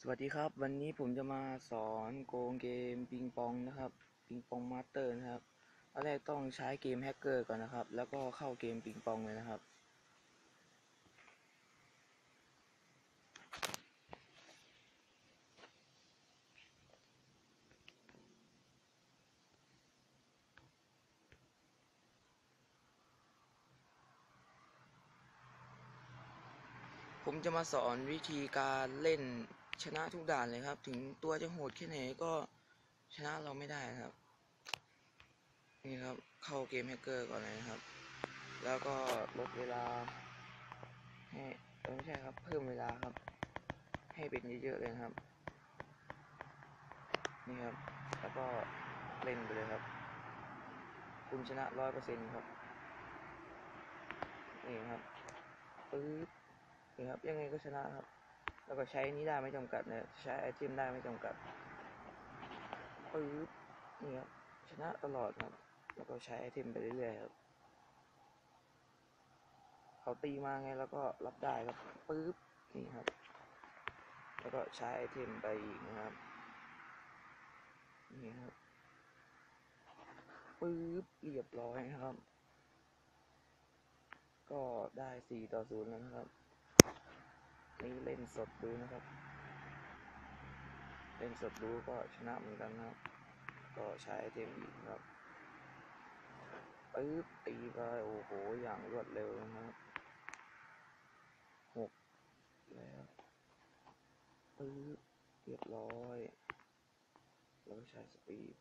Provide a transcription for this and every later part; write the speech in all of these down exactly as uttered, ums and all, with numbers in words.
สวัสดีครับวันนี้ผมจะมาสอนโกงเกมปิงปองนะครับปิงปองมาสเตอร์นะครับอันแรกต้องใช้เกมแฮกเกอร์ก่อนนะครับแล้วก็เข้าเกมปิงปองเลยนะครับผมจะมาสอนวิธีการเล่นชนะทุกด่านเลยครับถึงตัวจะโหดแค่ไหนก็ชนะเราไม่ได้ครับนี่ครับเข้าเกมแฮกเกอร์ก่อนเลยนะครับแล้วก็ลดเวลาให้ไม่ใช่ครับเพิ่มเวลาครับให้เป็นเยอะๆเลยครับนี่ครับแล้วก็เล่นไปเลยครับคุณชนะร้อยเปอร์เซ็นต์ครับนี่ครับปึ๊บนี่ครับยังไงก็ชนะครับแล้วก็ใช้นี้ได้ไม่จำกัดนะใช้ไอเทมได้ไม่จำกัดปึ๊บนี่ครับชนะตลอดครับแล้วก็ใช้ไอเทมไปเรื่อยๆครับเขาตีมาไงแล้วก็รับได้ครับปึ๊บนี่ครับแล้วก็ใช้ไอเทมไปอีกนะครับนี่ครับปึ๊บเรียบร้อยนะครับก็ได้สี่ต่อศูนย์แล้วนะครับนี่เล่นสดดูนะครับเล่นสดดูก็ชนะเหมือนกันนะครับก็ใช้ไอเทมอีกครับปึ๊บตีไปโอ้โหอย่างรวดเร็วนะครับหกแล้วปึ๊บเรียบร้อยแล้วก็ใช้สปีด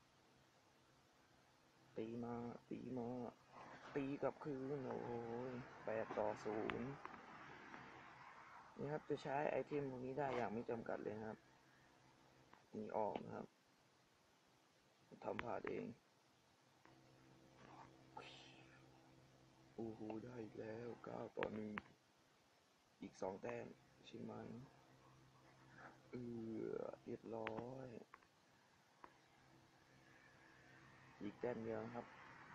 ตีมาตีมาตีกลับคืนโอ้ยแปดต่อศูนย์นี่ครับจะใช้ไอเทมพวกนี้ได้อย่างไม่จำกัดเลยนะครับนี่ออกนะครับทำพลาดเองโอ้โหได้อีกแล้วเก้าต่อหนึ่งอีกสองแต้มใช่ไหมเออเรียบร้อยอีกแต้มเดียวครับ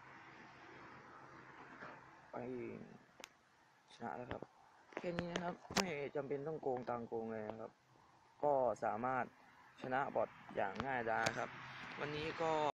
ไปชนะแล้วครับแค่นี้นะครับไม่จำเป็นต้องโกงตังโกงเลยนะครับก็สามารถชนะบอทอย่างง่ายดายครับวันนี้ก็